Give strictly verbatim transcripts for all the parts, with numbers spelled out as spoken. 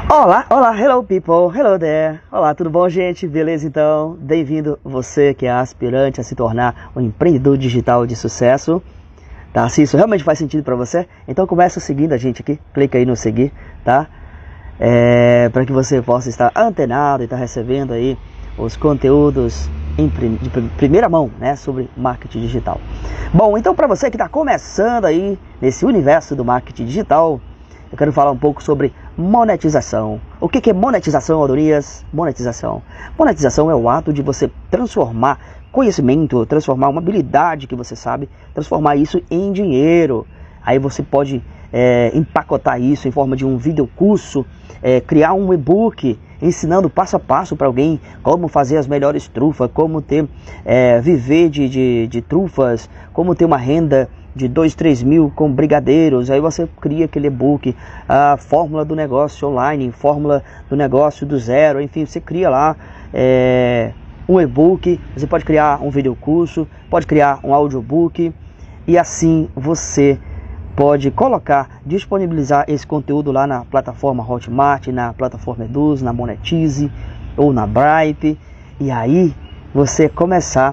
Olá, olá, hello people, hello there. Olá, tudo bom, gente? Beleza, então? Bem-vindo você que é aspirante a se tornar um empreendedor digital de sucesso. Tá? Se isso realmente faz sentido para você, então começa seguindo a gente aqui. Clica aí no seguir, tá? É, para que você possa estar antenado e estar recebendo aí os conteúdos em prim de primeira mão, né, sobre marketing digital. Bom, então para você que está começando aí nesse universo do marketing digital, eu quero falar um pouco sobre monetização. O que que é monetização, Adonias? Monetização. Monetização é o ato de você transformar conhecimento, transformar uma habilidade que você sabe, transformar isso em dinheiro. Aí você pode é, empacotar isso em forma de um videocurso, é, criar um e-book ensinando passo a passo para alguém como fazer as melhores trufas, como ter, é, viver de, de, de trufas, como ter uma renda de dois, três mil com brigadeiros. Aí você cria aquele e-book, a fórmula do negócio online, fórmula do negócio do zero, enfim, você cria lá é, um e-book, você pode criar um videocurso, pode criar um audiobook, e assim você pode colocar, disponibilizar esse conteúdo lá na plataforma Hotmart, na plataforma Eduz, na Monetize ou na Bripe, e aí você começar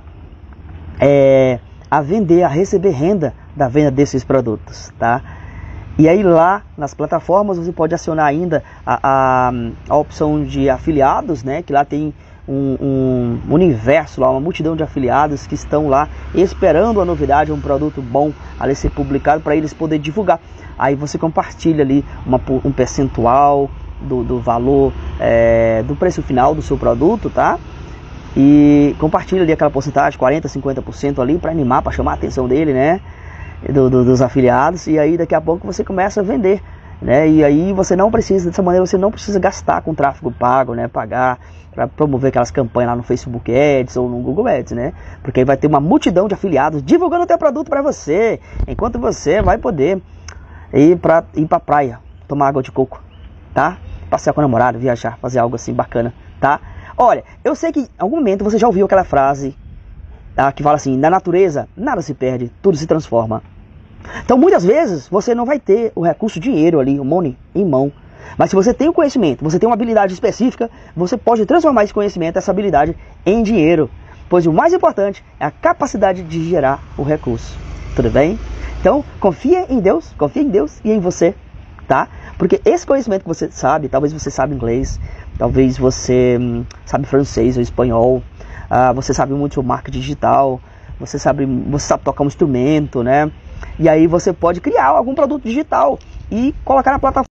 é, a vender, a receber renda da venda desses produtos, tá? E aí lá nas plataformas você pode acionar ainda a, a, a opção de afiliados, né? Que lá tem um, um universo, lá, uma multidão de afiliados que estão lá esperando a novidade, um produto bom ali ser publicado para eles poderem divulgar. Aí você compartilha ali uma, um percentual do, do valor, é, do preço final do seu produto, tá? E compartilha ali aquela porcentagem, quarenta, cinquenta por cento ali, para animar, para chamar a atenção dele, né? Do, do, dos afiliados. E aí daqui a pouco você começa a vender, né? E aí você não precisa, dessa maneira você não precisa gastar com tráfego pago, né? Pagar para promover aquelas campanhas lá no Facebook Ads ou no Google Ads, né? Porque aí vai ter uma multidão de afiliados divulgando o teu produto para você, enquanto você vai poder ir para ir para praia, tomar água de coco, tá? Passear com o namorado, viajar, fazer algo assim bacana, tá? Olha, eu sei que em algum momento você já ouviu aquela frase, tá, que fala assim: na natureza nada se perde, tudo se transforma. Então muitas vezes você não vai ter o recurso dinheiro ali, o money em mão, mas se você tem o conhecimento, você tem uma habilidade específica, você pode transformar esse conhecimento, essa habilidade em dinheiro, pois o mais importante é a capacidade de gerar o recurso. Tudo bem? Então confia em Deus, confia em Deus e em você, tá? Porque esse conhecimento que você sabe, talvez você sabe inglês, talvez você hum, sabe francês ou espanhol, uh, você sabe muito sobre marketing digital, você sabe, você sabe tocar um instrumento, né? E aí você pode criar algum produto digital e colocar na plataforma.